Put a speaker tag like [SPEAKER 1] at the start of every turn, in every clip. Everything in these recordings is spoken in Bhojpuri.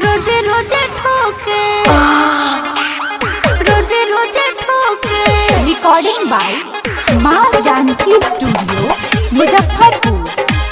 [SPEAKER 1] रोजे रोजे ठोके, रोजे रोजे ठोके।
[SPEAKER 2] रिकॉर्डिंग बाय माँ जानकी स्टूडियो मुजफ्फरपुर।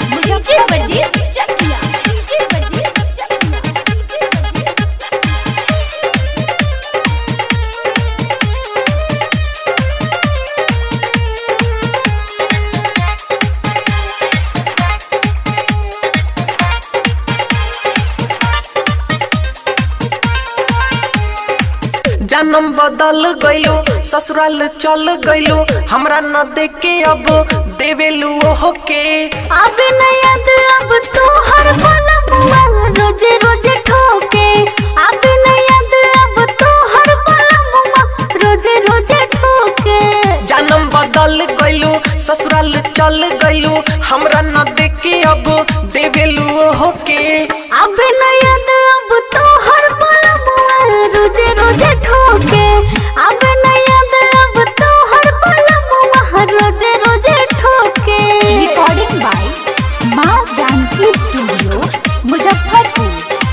[SPEAKER 3] जन्म बदल गइलो ससुराल चल गइलो हमरा न देखे अब देवेलू होके।
[SPEAKER 1] अब न याद अब तो हर पल बुआ रोजे रोजे ठोके। अब न याद अब तो हर पल बुआ रोजे रोजे ठोके।
[SPEAKER 3] जन्म बदल गइलो ससुराल चल गइलो हमरा न देखे अब देवेलू होके।
[SPEAKER 1] अब न याद अब तो हर पल बुआ रोजे रोजे ठोके। अब न याद अब तो हर पल बुआ रोजे रोजे ठोके।
[SPEAKER 2] रिकॉर्डिंग बाय माँ जानकी स्टूडियो मुजफ्फरपुर।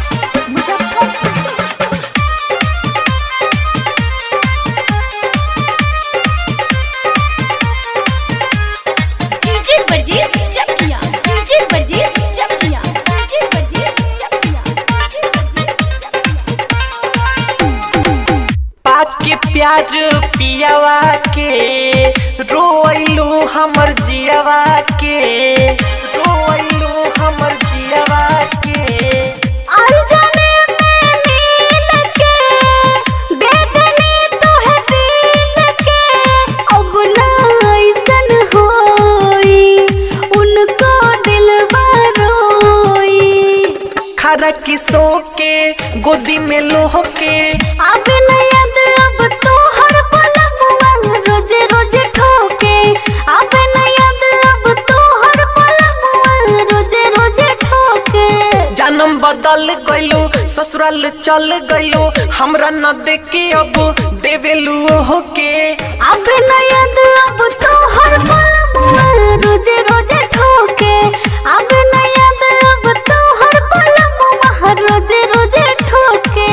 [SPEAKER 3] के प्यार पियावा के रोइलू हमर जियावा के, रोइलू हमर जियावा के।
[SPEAKER 1] अनजाने में मिल के दे देने तोहे दिल के। अब ना ऐसन होई उनको दिलवा रोई।
[SPEAKER 3] खरा किसो के गोदी में लोह के।
[SPEAKER 1] अब न याद अब तो हर पल बुआ रोजे रोजे ठोके। अब न याद अब तो हर पल बुआ रोजे रोजे ठोके।
[SPEAKER 3] जन्म बदल गइलो ससुराल चल गइलो हमरा न देखे अब देवेलू होके।
[SPEAKER 1] अब न याद अब तो हर पल बुआ रोजे रोजे ठोके। अब न याद अब तो हर पल बुआ रोजे रोजे ठोके।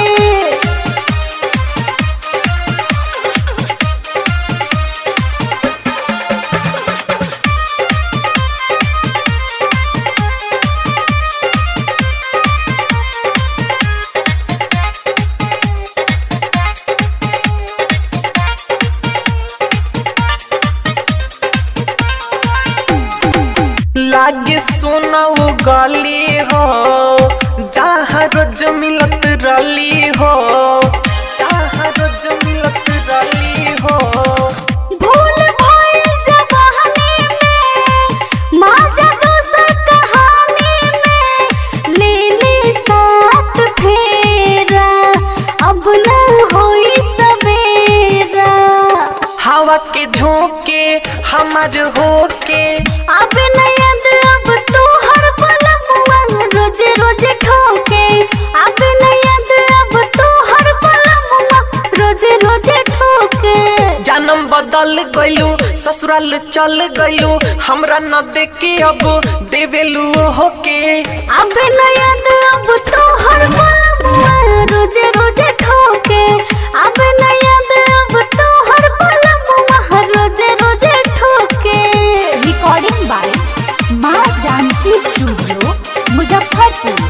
[SPEAKER 3] लागे सोना गली हो जहाँ रोज मिलत रली हो, जहाँ रोज मिलत रली हो।
[SPEAKER 1] भूल भइल जवानी में माजा दूसर कहानी में। ले ले साथ फेरा अब न होई सवेरा।
[SPEAKER 3] हवा के झोंके हमार होके।
[SPEAKER 1] अब न याद अब तो हर पल बुआ रोजे रोजे ठोके। अब न याद अब तो हर पल बुआ रोजे रोजे ठोके।
[SPEAKER 3] जन्म बदल गइलो ससुराल चल गइलो हमरा न देखे अब देवेलू होके।
[SPEAKER 1] अब न याद अब तो हर पल बुआ रोजे रोजे ठोके। अब न याद अब तो हर पल बुआ रोजे रोजे ठोके।
[SPEAKER 2] रिकॉर्डिंग बाय माँ जानकी स्टूडियो मुजफ्फरपुर।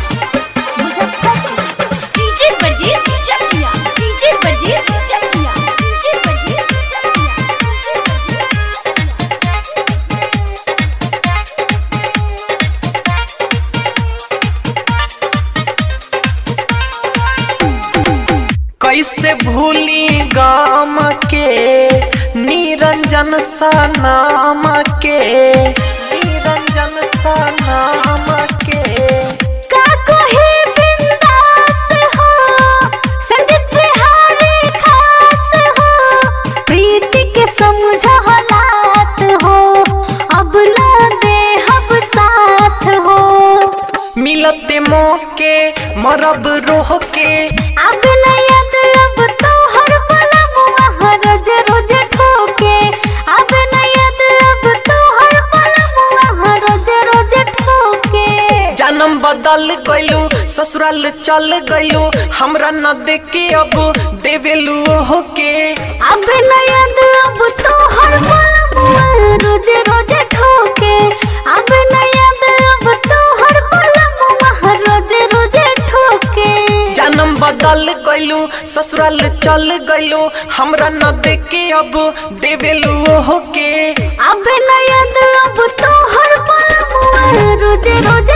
[SPEAKER 3] कैसे भूली गाम के निरंजन सा नाम के, निरंजन सा नाम के।
[SPEAKER 1] का कोई बिंदास हो संजीत बिहारी खास हो। प्रीति के समझ हालात हो अब ना दे अब साथ हो।
[SPEAKER 3] मिलते मौके मरब रोह के।
[SPEAKER 1] अब न याद अब तो हर पल बुआ रोजे रोजे ठोके। अब न याद अब तो हर पल बुआ रोजे रोजे ठोके।
[SPEAKER 3] जन्म बदल गइल गइलू ससुराल चल गइलू हमरा न देखे अब देवेलू ओहो के।
[SPEAKER 1] अब न याद अब तोहर बलमुआ रोजे रोजे ठोके। अब न याद अब तोहर बलमुआ रोजे रोजे ठोके।
[SPEAKER 3] जन्म बदल गइलू ससुराल चल गइलू हमरा न देखे अब देवेलू ओहो के।
[SPEAKER 1] अब न याद अब तोहर बलमुआ रोजे रोजे